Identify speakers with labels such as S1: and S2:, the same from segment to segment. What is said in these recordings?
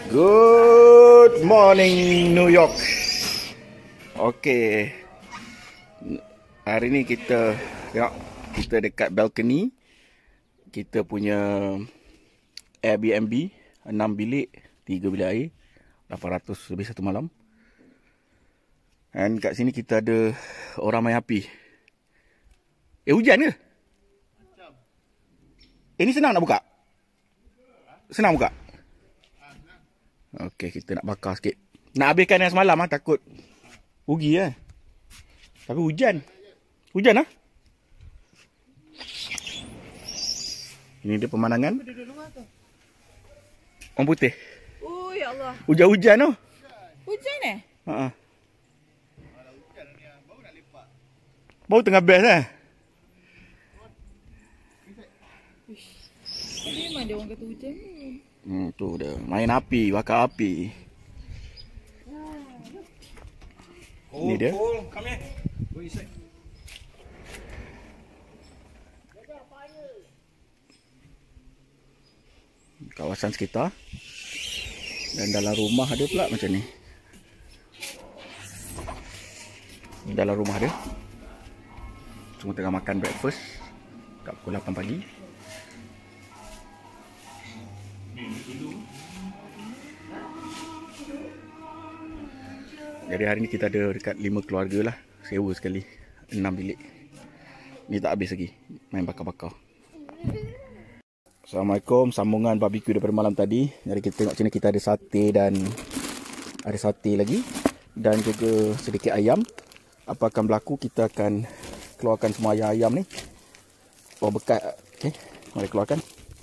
S1: Good morning New York. Okey. Hari ni kita tengok, kita dekat balcony. Kita punya Airbnb 6 bilik, 3 bilik air, 800 lebih satu malam. Dan kat sini kita ada orang main api. Hujan ke? Ini senang nak buka? Senang buka? Okey, kita nak bakar sikit. Nak habiskan yang semalam lah, takut rugi lah. Tapi hujan. Hujan lah. Ini dia pemandangan. Orang putih.
S2: Oh ya Allah.
S1: Hujan-hujan tu.
S2: Hujan eh?
S1: Haa. Baru tengah best lah.
S2: Tapi memang dia orang kata hujan ni.
S1: Tu dia. Main api, bakar api. Ini dia. Kawasan sekitar. Dan dalam rumah ada pula macam ni. Dalam rumah dia. Semua tengah makan breakfast kat pukul 8 pagi. Jadi hari ni kita ada dekat 5 keluarga lah. Sewa sekali 6 bilik. Ni tak habis lagi. Main bakar-bakar. Assalamualaikum. Sambungan barbecue daripada malam tadi. Jadi kita tengok sini kita ada sate dan ada sate lagi. Dan juga sedikit ayam. Apa akan berlaku, kita akan keluarkan semua ayam ni. Oh, bekat. Okay, mari keluarkan.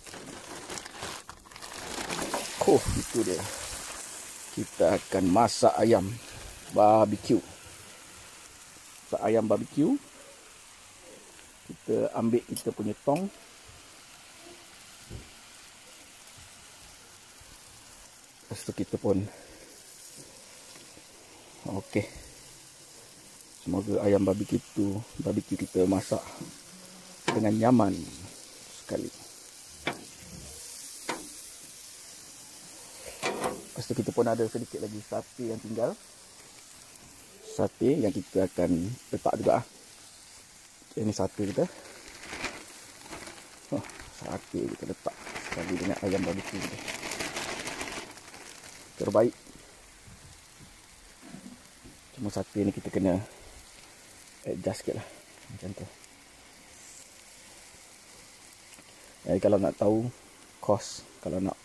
S1: Oh, itu dia. Kita akan masak ayam barbecue. Masak ayam barbecue. Kita ambil kita punya tong. Lepas tu kita pun okey. Semoga ayam barbecue kita masak dengan nyaman sekali. Lepas tu kita pun ada sedikit lagi sate yang tinggal. Sate yang kita akan letak juga. Ini sate kita. Sate kita letak sekali dengan ayam barbecue kita. Terbaik. Cuma sate ni kita kena adjust sikit lah. Macam tu. Jadi kalau nak tahu kos, kalau nak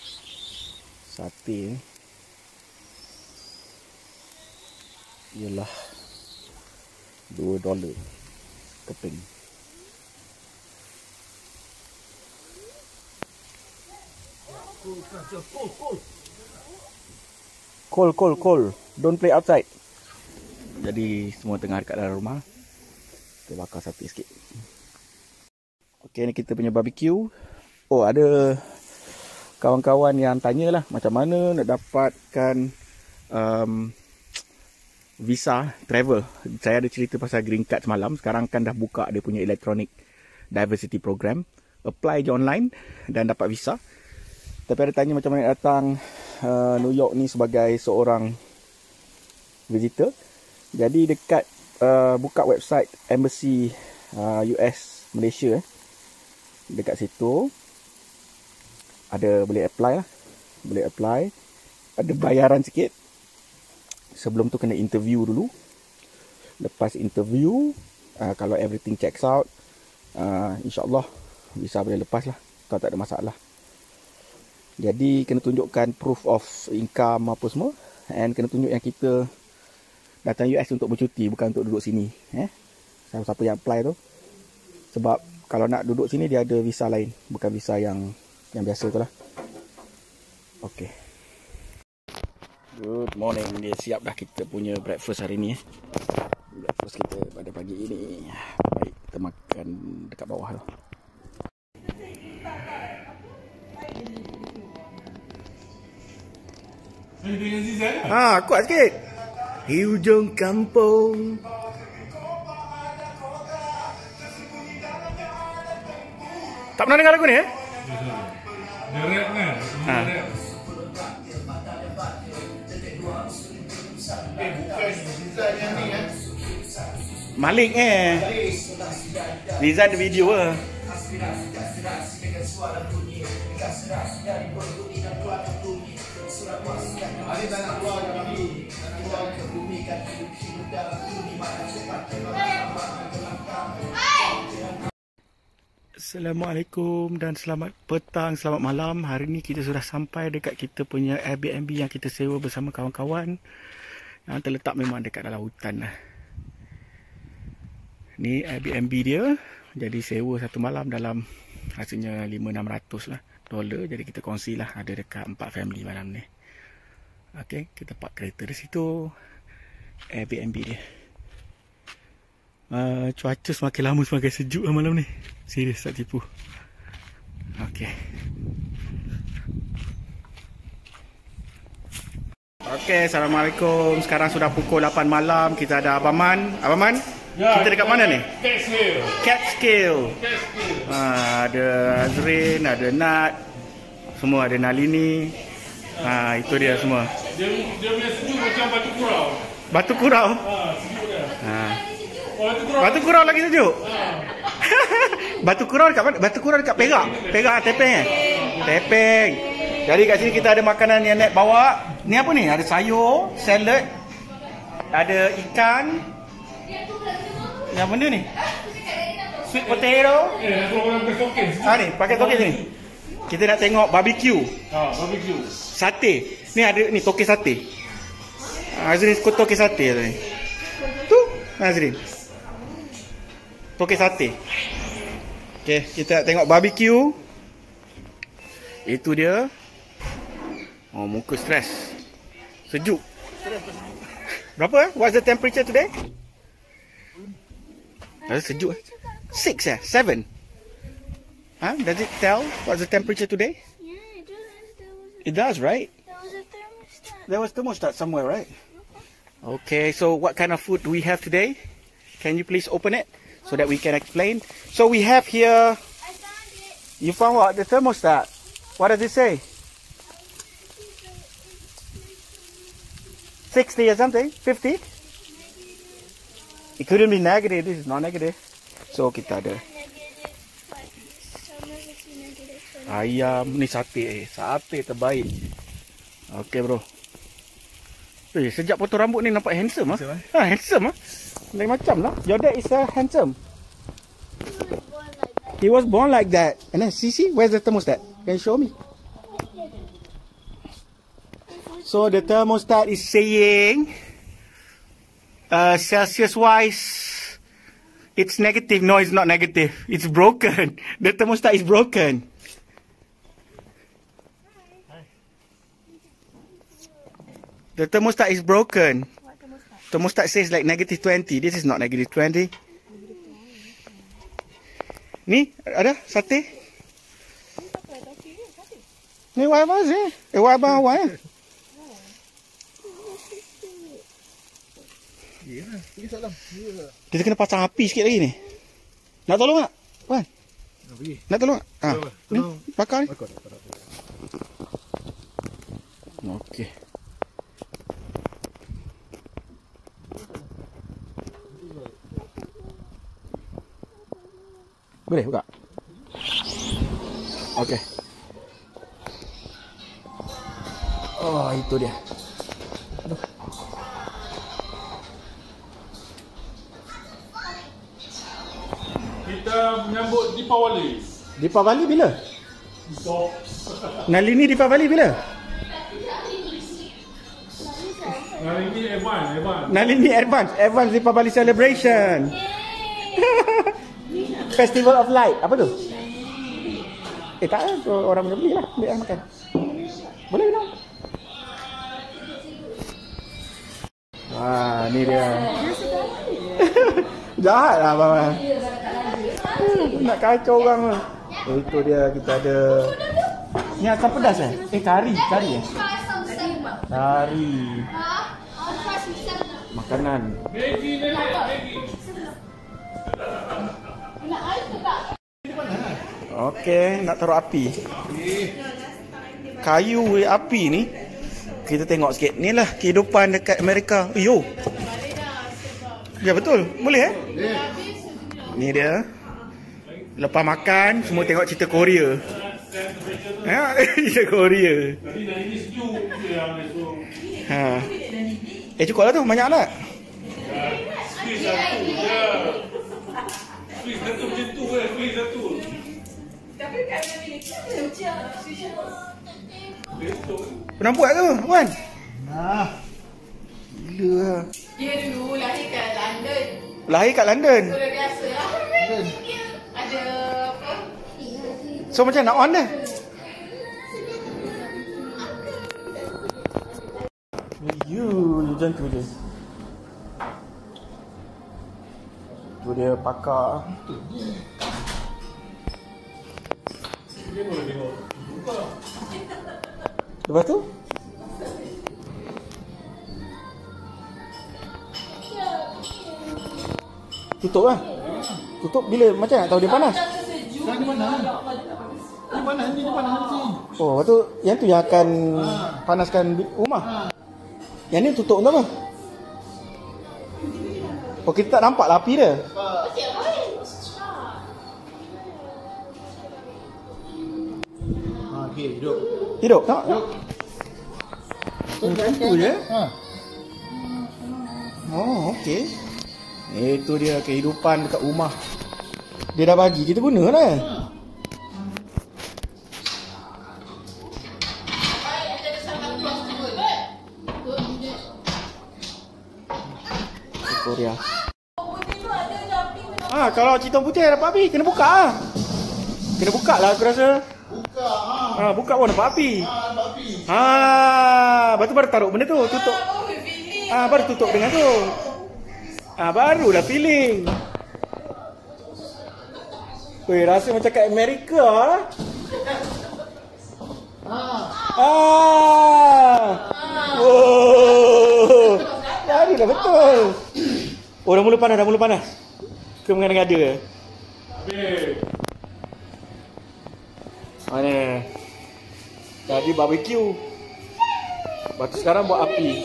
S1: sate ni ialah $2 keping. Cool. Don't play outside. Jadi semua tengah dekat dalam rumah. Kita bakar sate sikit. Okey, ni kita punya barbecue. Oh, ada kawan-kawan yang tanyalah macam mana nak dapatkan visa travel. Saya ada cerita pasal green card semalam. Sekarang kan dah buka dia punya electronic diversity program. Apply je online dan dapat visa. Tapi ada tanya macam mana nak datang New York ni sebagai seorang visitor. Jadi dekat buka website Embassy US Malaysia. Dekat situ ada boleh apply lah. Boleh apply. Ada bayaran sikit. Sebelum tu kena interview dulu. Lepas interview, kalau everything checks out, InsyaAllah visa boleh lepas lah. Kalau tak ada masalah. Jadi kena tunjukkan proof of income apa semua. And kena tunjuk yang kita datang US untuk bercuti, bukan untuk duduk sini. Siapa-siapa yang apply tu. Sebab kalau nak duduk sini dia ada visa lain. Bukan visa yang biasa tu lah. Okay. Good morning. Dia siap dah kita punya breakfast hari ni. Breakfast kita pada pagi ini. Baik, kita makan dekat bawah tu. Kuat sikit. Hujung kampung. Tak pernah dengar lagu ni? Dia rap kan? Malik Rizal ada video ke? Assalamualaikum dan selamat petang, selamat malam. Hari ni kita sudah sampai dekat kita punya Airbnb yang kita sewa bersama kawan-kawan, yang terletak memang dekat dalam hutan lah. Ni Airbnb dia. Jadi sewa satu malam dalam rasanya 500-600 lah dolar. Jadi kita kongsi lah, ada dekat 4 family malam ni. Okay, kita park kereta di situ. Airbnb dia. Cuaca semakin lama semakin sejuk lah malam ni. Serius, tak tipu. Okay. Okay, Assalamualaikum. Sekarang sudah pukul 8 malam. Kita ada Abang Man. Abang Man? Ya, kita dekat mana ni?
S3: Catskill.
S1: Catskill. Ada Azrin, ada Nat. Semua ada Nalini. Itu dia semua.
S3: Dia punya sejuk macam batu kurau.
S1: Batu kurau?
S3: Sejuk dia.
S1: Batu kurau lagi sejuk? Batu kurau dekat mana? Batu kurau dekat Perak. Perak Tepeng. Tepeng. Jadi kat sini kita ada makanan yang Nat bawa. Ni apa ni? Ada sayur, salad, ada ikan. Yang benda ni? Sweet potato. Ni, pakai token ni. Kita nak tengok barbecue.
S3: Barbecue.
S1: Sate. Ni ada ni token sate. Azrin ikut token sate ni. Tu, Azrin. Token sate. Okey, kita nak tengok barbecue. Itu dia. Oh, muka stres. Sejuk. Berapa? What's the temperature today? Sejuk. 6 7. Does it tell what's the temperature today?
S4: Yeah, it does.
S1: It does, right?
S4: There was a thermostat.
S1: There was thermostat somewhere, right? Okay, so what kind of food do we have today? Can you please open it so that we can explain? So we have here.
S4: I found it.
S1: You found what? The thermostat. What does it say? 60 or something? 50? It couldn't be negative. This is not negative. So kita ada ayam. Ni sate. Sate terbaik. Okay bro. Sejak potong rambut ni nampak handsome ah. Handsome ah. Lain macam lah. Your dad is handsome. He was born like that. And then see, where's the thermostat? Can you show me? So the thermostat is saying Celsius wise it's negative. No, it's not negative. It's broken. The thermostat is broken. The thermostat is broken.
S2: What thermostat?
S1: Thermostat says like negative 20. This is not negative 20. Ni ada sate. Ni wifi sih. Wifi awak eh. Kita kena pasang api sikit lagi ni. Nak tolong tak? Wan? Nak tolong tak? Ni, bakar ni. Okey. Boleh buka? Okey. Oh, itu dia. Aduh.
S3: Kita menyambut Deepawali.
S1: Deepawali bila?
S3: Esok.
S1: Nalini Deepawali bila?
S3: Nalini advance.
S1: Nalini advance Deepawali celebration. Festival of Light. Apa tu? Tak ada. Orang boleh beli lah. Ambil lah makan. Boleh minum. Wah, ni dia. Jahat lah Abang. Nak kacau orang lah. Itu dia, kita ada. Ni asam pedas eh? Kari eh? Kari. Makanan.
S3: Maggi.
S1: Okey, nak taruh api. Kayu api ni. Kita tengok sikit. Ni lah kehidupan dekat Amerika. Yo. Ya betul. Boleh Ni dia. Lepas makan semua tengok cerita Korea. Cerita Korea.
S3: Tapi dah ini sejuk je yang esok.
S1: Cukup lah tu. Banyak anak.
S3: Squeeze satu je. Squeeze satu macam tu squeeze satu.
S1: Pernah buat ke Wan? Gila lah.
S2: Dia dulu lahir kat London.
S1: Lahir kat London.
S2: So dah biasa lah. Ada apa?
S1: So macam nak on dah. Macam tu je. Tu dia pakar. Lepas tu? Tutup lah. Tutup bila macam nak tahu dia panas?
S5: Sekarang dia panas. Dia panas ni, dia panas ni.
S1: Oh, lepas tu yang tu yang akan panaskan rumah. Yang ni tutup untuk apa? Oh, kita tak nampak lah api dia.
S5: Okey, duduk.
S1: Hidup tak? Macam tu je. Oh, okey. Itu dia kehidupan dekat rumah. Dia dah bagi kita guna lah. Korea. Kalau citong putih dapat api, kena buka lah. Kena buka lah aku rasa. Buka pun dapat api. Lepas tu baru taruh benda tu, tutup. Baru tutup dengan tu. Baru dah feeling. Weh, rasa macam kat Amerika lah. Wow. Tadi dah betul. Oh, dah mula panas, Ke mengada-ngada.
S3: Habis.
S1: Mana? Tadi barbecue. Lepas tu sekarang buat api.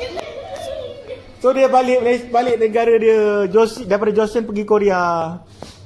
S1: So dia balik negara dia, daripada Joseon pergi Korea.